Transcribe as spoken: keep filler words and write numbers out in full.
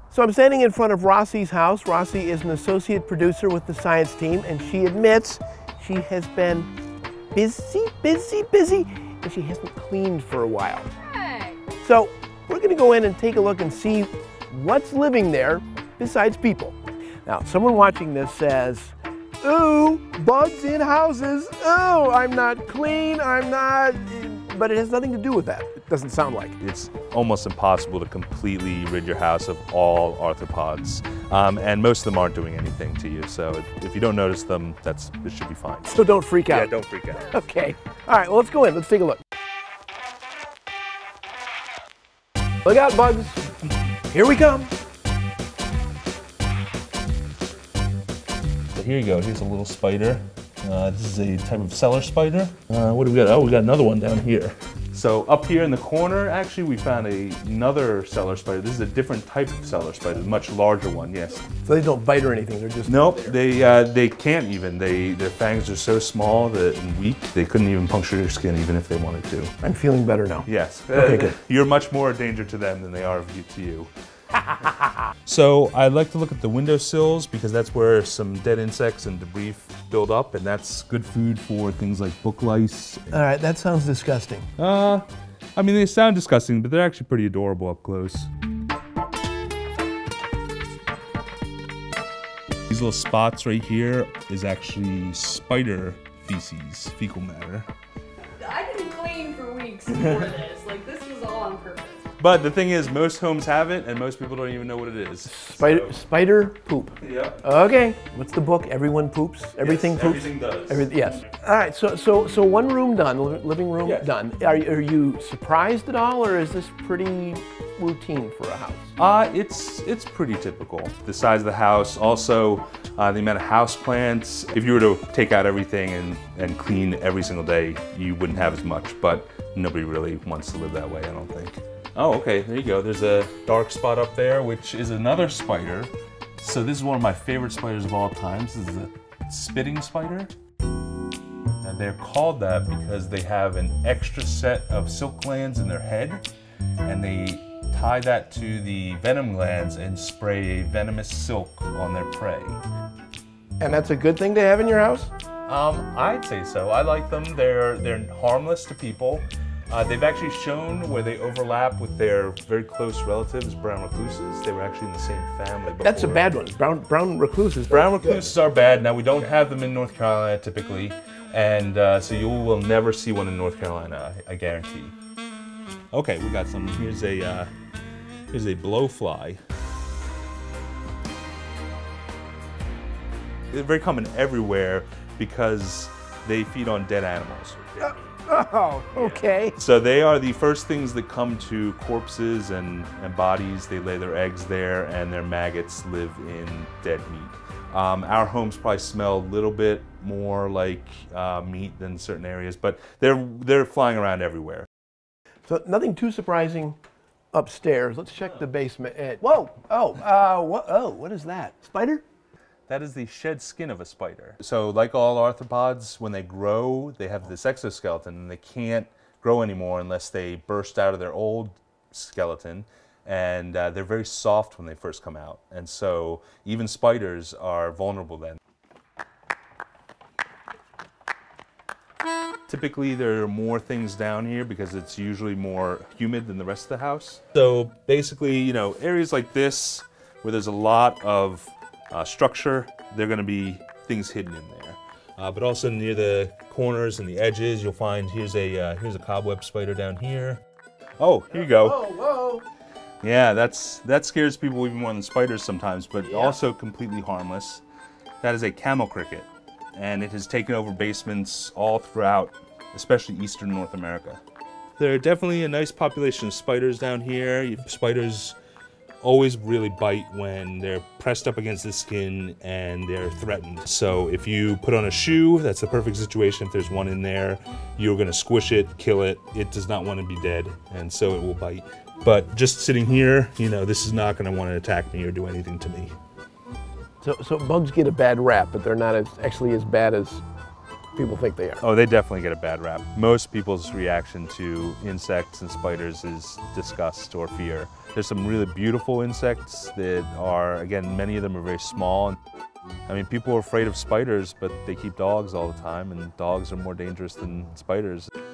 So I'm standing in front of Rossi's house. Rossi is an associate producer with the science team, and she admits she has been busy, busy, busy, and she hasn't cleaned for a while. Hey. So we're gonna go in and take a look and see what's living there besides people. Now, someone watching this says, ooh, bugs in houses. Oh, I'm not clean, I'm not, but it has nothing to do with that. It doesn't sound like. It's almost impossible to completely rid your house of all arthropods. Um, and most of them aren't doing anything to you. So if you don't notice them, that's, it should be fine. So don't freak out. Yeah, don't freak out. Okay. All right, well, let's go in. Let's take a look. Look out, bugs. Here we come. So here you go. Here's a little spider. Uh, this is a type of cellar spider. Uh, what do we got? Oh, we got another one down here. So up here in the corner, actually, we found a, another cellar spider. This is a different type of cellar spider, a much larger one, yes. So they don't bite or anything, they're just Nope, there. they uh, they can't even. They Their fangs are so small that, and weak, they couldn't even puncture your skin even if they wanted to. I'm feeling better now. Yes. Okay, good. You're much more a danger to them than they are to you. So I like to look at the windowsills because that's where some dead insects and debris build up, and that's good food for things like book lice. All right, that sounds disgusting. Uh, I mean, they sound disgusting, but they're actually pretty adorable up close. These little spots right here is actually spider feces, fecal matter. I didn't clean for weeks before this. Like, this was all on purpose. But the thing is, most homes have it, and most people don't even know what it is. Spider, So, spider poop. yeah. Okay, what's the book? Everyone poops? Everything Yes, poops? everything does. Every, yes. All right, so so so one room done, li- living room Yes. done. Are, are you surprised at all, or is this pretty routine for a house? Uh, it's it's pretty typical. The size of the house, also uh, the amount of house plants. If you were to take out everything and, and clean every single day, you wouldn't have as much, but nobody really wants to live that way, I don't think. Oh, okay, there you go. There's a dark spot up there, which is another spider. So this is one of my favorite spiders of all time. This is a spitting spider. And they're called that because they have an extra set of silk glands in their head, and they tie that to the venom glands and spray venomous silk on their prey. And that's a good thing to have in your house? Um, I'd say so. I like them. They're they're harmless to people. Uh, they've actually shown where they overlap with their very close relatives, brown recluses. They were actually in the same family before. That's a bad one. Brown brown recluses. Brown recluses are bad. Now, we don't have them in North Carolina typically, and uh, so you will never see one in North Carolina, I, I guarantee. Okay, we got some. Here's a uh, here's a blowfly. They're very common everywhere because they feed on dead animals. Oh, okay. So they are the first things that come to corpses and, and bodies. They lay their eggs there, and their maggots live in dead meat. Um, our homes probably smell a little bit more like uh, meat than certain areas, but they're they're flying around everywhere. So nothing too surprising upstairs. Let's check the basement. Eh, Whoa! Oh, uh, what? Oh, what is that? Spider? That is the shed skin of a spider. So like all arthropods, when they grow, they have this exoskeleton, and they can't grow anymore unless they burst out of their old skeleton. And uh, they're very soft when they first come out. And so even spiders are vulnerable then. Typically, there are more things down here because it's usually more humid than the rest of the house. So basically, you know, areas like this, where there's a lot of uh, structure, there are going to be things hidden in there. Uh, but also near the corners and the edges, you'll find here's a uh, here's a cobweb spider down here. Oh, here you go. Whoa, whoa. Yeah, that's that scares people even more than spiders sometimes, but Yeah. also completely harmless. That is a camel cricket, and it has taken over basements all throughout, especially eastern North America. There are definitely a nice population of spiders down here. Spiders always really bite when they're pressed up against the skin and they're threatened. So if you put on a shoe, that's the perfect situation. If there's one in there, you're gonna squish it, kill it. It does not want to be dead, and so it will bite. But just sitting here, you know, this is not gonna want to attack me or do anything to me. So, so bugs get a bad rap, but they're not as, actually as bad as people think they are. Oh, they definitely get a bad rap. Most people's reaction to insects and spiders is disgust or fear. There's some really beautiful insects that are, again, many of them are very small. I mean, people are afraid of spiders, but they keep dogs all the time, and dogs are more dangerous than spiders.